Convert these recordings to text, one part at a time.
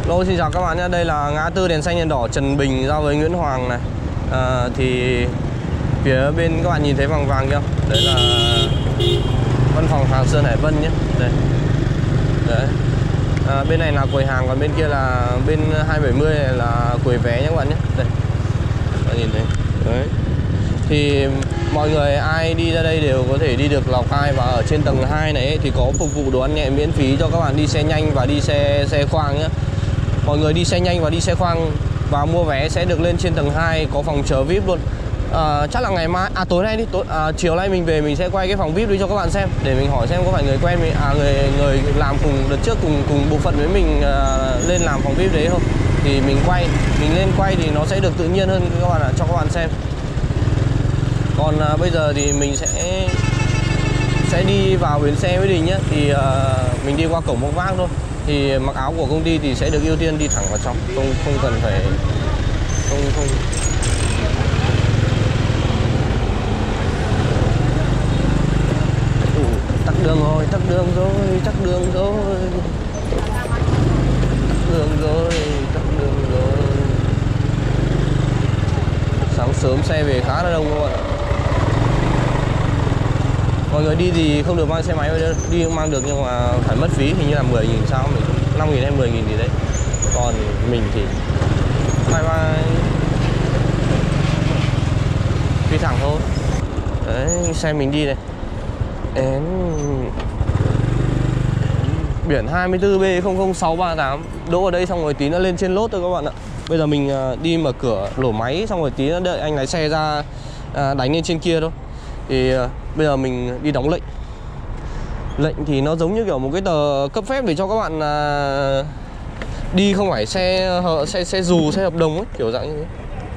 Lô, xin chào các bạn nhé. Đây là ngã tư đèn xanh đèn đỏ Trần Bình giao với Nguyễn Hoàng này. Thì phía bên các bạn nhìn thấy vàng vàng chưa? Đấy là văn phòng Hàng Sơn Hải Vân nhé. Đây. Đấy. Bên này là quầy hàng, còn bên kia là bên 270 này là quầy vé nhé các bạn nhé. Đây. Các bạn nhìn thấy. Đấy. Thì mọi người ai đi ra đây đều có thể đi được Lào Cai, và ở trên tầng 2 này ấy, thì có phục vụ đồ ăn nhẹ miễn phí cho các bạn đi xe nhanh và đi xe khoang nhé. Mọi người đi xe nhanh và đi xe khoang và mua vé sẽ được lên trên tầng 2, có phòng chờ VIP luôn. Chắc là ngày mai, tối nay đi, chiều nay mình về mình sẽ quay cái phòng VIP đi cho các bạn xem, để mình hỏi xem có phải người quen mình, người làm cùng đợt trước cùng bộ phận với mình lên làm phòng VIP đấy không. Thì mình lên quay thì nó sẽ được tự nhiên hơn các bạn ạ, cho các bạn xem. Còn bây giờ thì mình sẽ đi vào bến xe Mỹ Đình nhé. Thì mình đi qua cổng bốc vác thôi. Thì mặc áo của công ty thì sẽ được ưu tiên đi thẳng vào trong, không cần phải không. Tắc đường rồi. Sáng sớm xe về khá là đông các bạn ạ. Mọi người đi thì không được mang xe máy vào, đi mang được nhưng mà phải mất phí, hình như là 10.000 sao, mình 5.000 hay 10.000 gì đấy. Còn mình thì bye đi thẳng thôi. Đấy, xe mình đi này. Đến biển 24B00638, đỗ ở đây xong rồi tí nữa lên trên lốt thôi các bạn ạ. Bây giờ mình đi mở cửa lổ máy xong rồi tí nữa đợi anh lái xe ra đánh lên trên kia thôi. Thì bây giờ mình đi đóng lệnh. Lệnh thì nó giống như kiểu một cái tờ cấp phép để cho các bạn đi không phải xe dù, xe hợp đồng ấy, kiểu dạng như thế.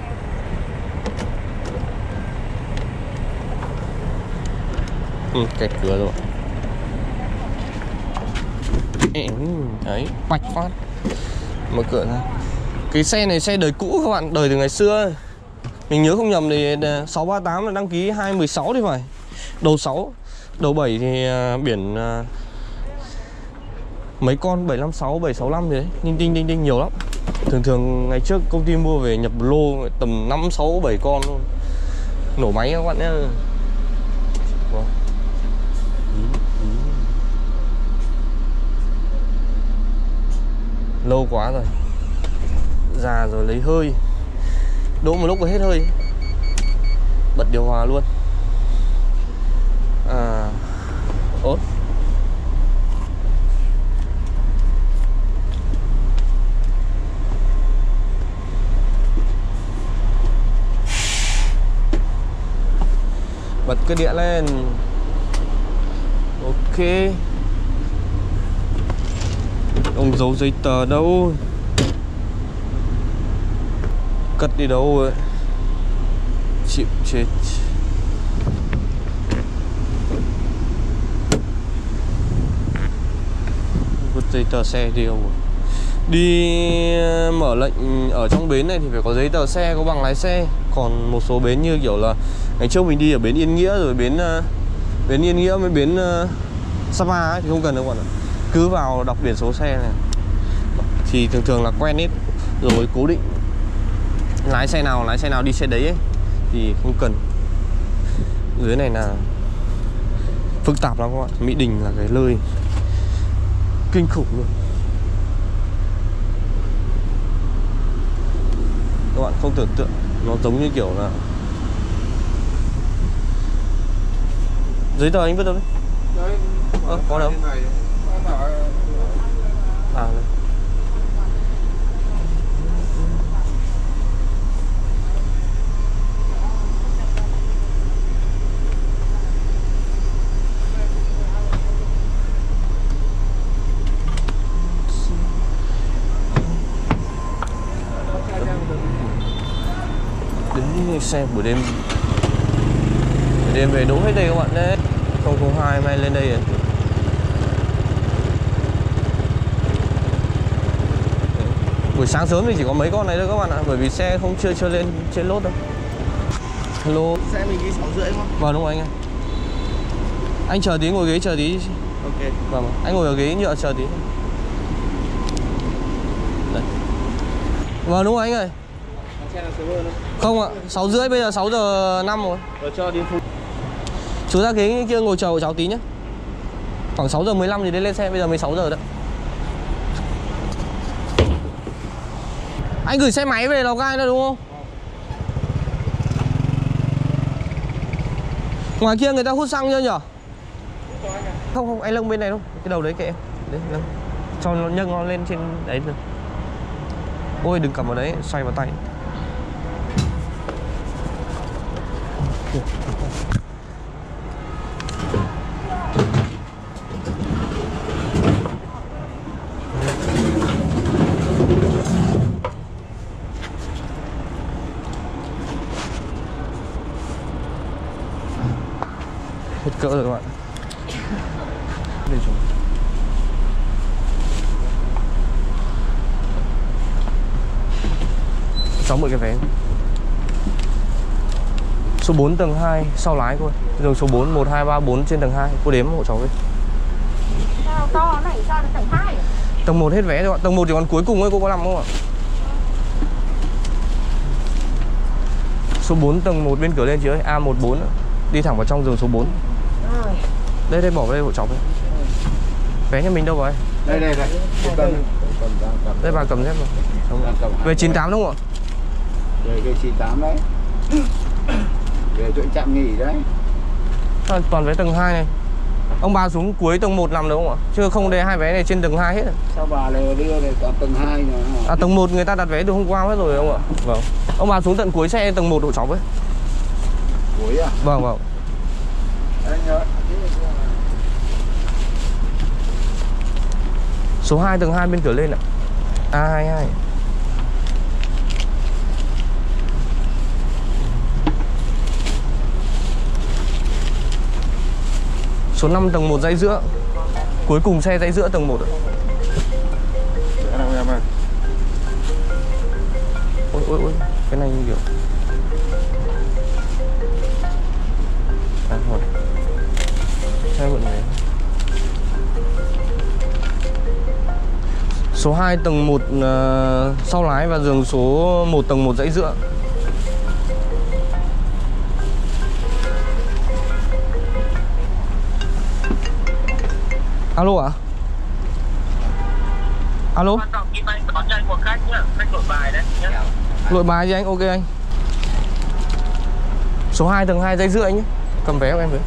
Kẹt cửa rồi. Đấy, bạch phát. Mở cửa ra. Cái xe này xe đời cũ các bạn, đời từ ngày xưa. Mình nhớ không nhầm thì 638 là đăng ký 216 thì phải. Đầu 6, đầu 7 thì biển mấy con 756, 765 gì đấy, đinh nhiều lắm. Thường ngày trước công ty mua về nhập lô tầm 5, 6, 7 con luôn. Nổ máy các bạn nhé. Lâu quá rồi, già rồi lấy hơi, đỗ một lúc rồi hết hơi, bật điều hòa luôn. Ốt bật cái đĩa lên. Ok. Ông giấu giấy tờ đâu, cất đi đâu rồi, chịu chết. Vứt giấy tờ xe đi đâu rồi. Đi mở lệnh ở trong bến này thì phải có giấy tờ xe, có bằng lái xe. Còn một số bến như kiểu là ngày trước mình đi ở bến Yên Nghĩa, rồi bến Yên Nghĩa với bến Sapa ấy, thì không cần đâu các bạn ạ. Cứ vào đọc biển số xe này thì thường là quen hết rồi, cố định lái xe nào đi xe đấy ấy, thì không cần. Dưới này là phức tạp lắm các bạn. Mỹ Đình là cái nơi kinh khủng luôn. Các bạn không tưởng tượng, nó giống như kiểu là giấy tờ anh vứt đâu đấy? Có đâu? Đây. Đến xe buổi đêm về đỗ hết đây các bạn đấy. 002 mai lên đây rồi. Buổi sáng sớm thì chỉ có mấy con này thôi các bạn ạ, bởi vì xe không chưa lên trên lốt đâu. Hello. Xe mình đi 6:30 không? Vâng đúng rồi anh ơi. Anh chờ tí, ngồi ghế chờ tí. Ok. Vâng, anh ngồi ở ghế nhựa chờ tí. Đây. Vâng đúng rồi anh ơi. Xe là sớm hơn không? Không ạ, 6 rưỡi, bây giờ 6 giờ 5 rồi. Rồi cho đi phụ. Chú ra ghế kia ngồi chờ của cháu tí nhé. Khoảng 6 giờ 15 thì đến lên xe, bây giờ 16 giờ đấy. Anh gửi xe máy về Lào Cai đó đúng không? Ngoài kia người ta hút xăng chưa nhở? Không không, anh lưng bên này đâu. Cái đầu đấy kệ em. Đấy, lưng. Cho nó nhấc nó lên trên đấy được. Ôi đừng cầm vào đấy, xoay vào tay. Hết cỡ rồi các bạn. Đây chúng. Cháu mượn cái vé. Số 4 tầng 2 sau lái cô ơi. Giường số 4 1 2 3 4 trên tầng 2. Cô đếm hộ cháu với. Sao to này sao đến tầng 2? Tầng 1 hết vé rồi ạ. Tầng 1 thì còn cuối cùng ấy, cô có làm không ạ? Số 4 tầng 1 bên cửa lên chị ơi, A14. Đi thẳng vào trong giường số 4. Rồi. Đây bỏ vào đây hộ cháu với. Vé nhà mình đâu rồi? Đây. Đây bà cầm dép rồi. Về 98 đúng không ạ? Về 98 đấy. Về chỗ trạm nghỉ đấy. Toàn vé tầng 2 này. Ông bà xuống cuối tầng 1 nằm đúng không ạ? Chứ không để hai vé này trên tầng 2 hết. Sao bà lại đưa về tầng 2 nữa? À tầng 1 người ta đặt vé từ hôm qua hết rồi ông ạ. Vâng. Ông bà xuống tận cuối xe tầng 1 hộ cháu với. Cuối à? Vâng vâng. Anh nhớ. Số 2 tầng 2 bên cửa lên ạ. A22. Số 5 tầng 1 dãy giữa. Cuối cùng xe dãy giữa tầng 1 ạ. Cái nào em ơi? Ôi, cái này như kiểu. À thôi. Xe mượn này. Số 2 tầng 1 sau lái và giường số 1 tầng 1 dãy giữa. Alo ạ? Alo? Quan trọng Kim Anh đón cho anh một khách nhá, khách Nội Bài đấy nhá. Nội Bài gì anh? Ok anh. Số 2 tầng 2 dãy giữa anh nhé. Cầm vé của em với.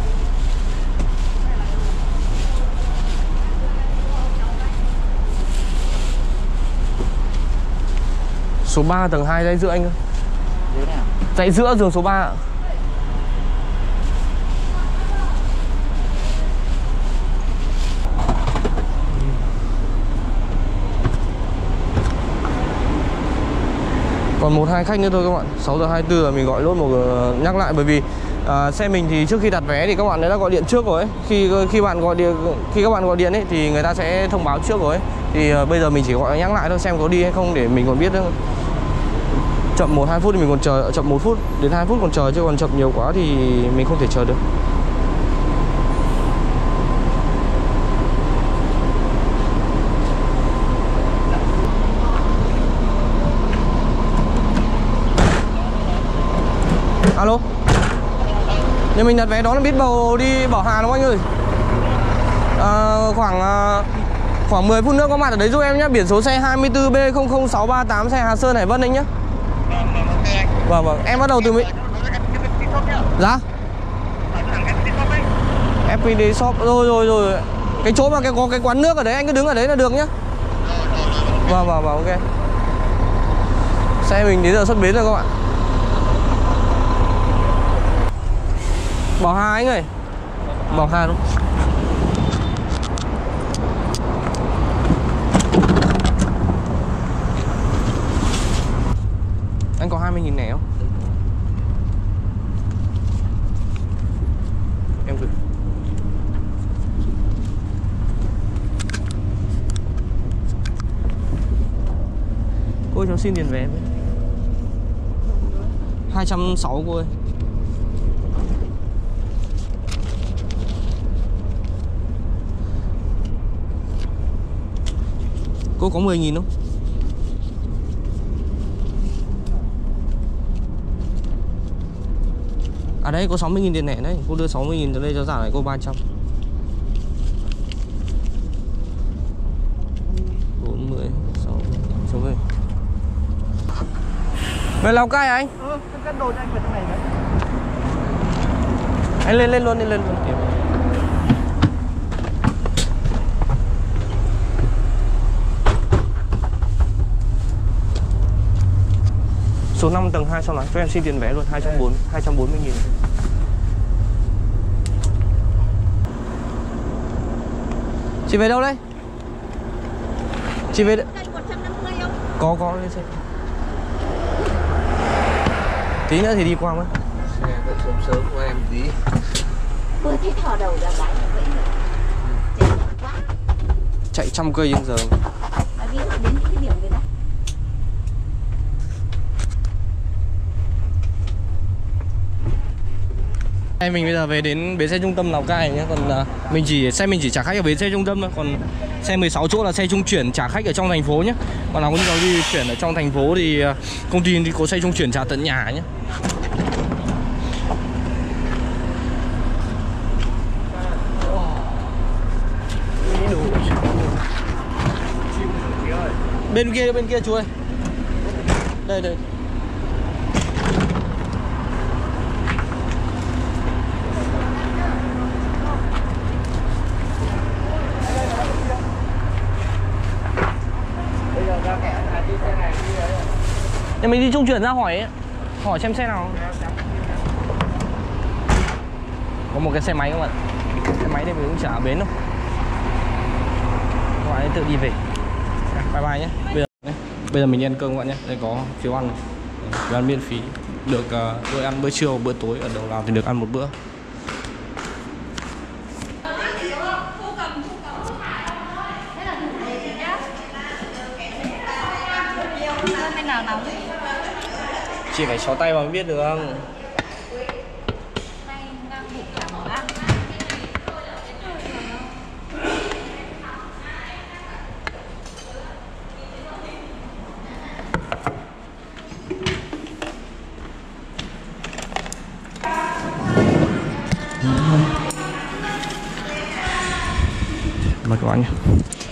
Số 3 tầng 2 dãy giữa anh ơi. Dãy giữa giường số 3 ạ. Còn 1-2 khách nữa thôi các bạn. 6 giờ 24 là mình gọi lốt một nhắc lại bởi vì xe mình thì trước khi đặt vé thì các bạn đã gọi điện trước rồi ấy. Khi các bạn gọi điện ấy thì người ta sẽ thông báo trước rồi ấy. Thì bây giờ mình chỉ gọi nhắc lại thôi xem có đi hay không để mình còn biết nữa. Chậm 1-2 phút thì mình còn chờ, chậm 1 phút đến 2 phút còn chờ, chứ còn chậm nhiều quá thì mình không thể chờ được. Alo. Nhà mình đặt vé đó là biết bầu đi Bảo Hà đúng không anh ơi? Khoảng 10 phút nữa có mặt ở đấy giúp em nhé. Biển số xe 24B00638 xe Hà Sơn Hải Vân anh nhé. Vâng vâng, em bắt đầu từ Dạ? FPT Shop. Rồi. Cái chỗ mà có cái quán nước ở đấy anh cứ đứng ở đấy là được nhá. Vâng, ok. Xe mình đến giờ xuất bến rồi các bạn. Bảo Hà anh ơi. Bảo Hà đúng. Anh có 20.000 này không? Em gửi. Cô ơi, cháu xin tiền vé với. 260 cô ơi. Cô có 10.000 không? À đấy có 60.000 tiền lẻ đấy. Cô đưa 60.000 cho đây cho giảm này cô 300. 40 60 xuống về. Về Lào Cai anh? Cân đồ cho anh vào trong này đấy. Anh lên luôn. Số 5 tầng 2 sau này cho em xin tiền vé luôn 240.000. Chị về đâu đấy? Chị về Đây 150 không? có lên xe. Tí nữa thì đi qua mất. Xe vẫn sớm của em tí. Vừa thấy thò đầu ra bãi là vậy rồi. Chạy nhanh quá. Chạy 100 cây trên giờ. Mà ví dụ đến những cái điểm người ta. Mình bây giờ về đến bến xe trung tâm Lào Cai nhé. Còn mình chỉ trả khách ở bến xe trung tâm thôi. Còn xe 16 chỗ là xe trung chuyển trả khách ở trong thành phố nhé. Còn nào có nhu cầu đi chuyển ở trong thành phố thì công ty đi có xe trung chuyển trả tận nhà nhé. Bên kia chú ơi. Đây. Nhà mình đi trung chuyển ra hỏi xem xe nào. Có một cái xe máy không ạ? Xe máy thì mình cũng chả ở bến đâu. Các bạn ấy tự đi về. Bye bye nhé. Bây giờ mình đi ăn cơm các bạn nhé. Đây có phiếu ăn này. Phiếu ăn miễn phí. Được bữa ăn bữa trưa bữa tối ở đầu Lào thì được ăn một bữa. Chị phải xó tay vào mới biết được không? Mời các bạn nhé.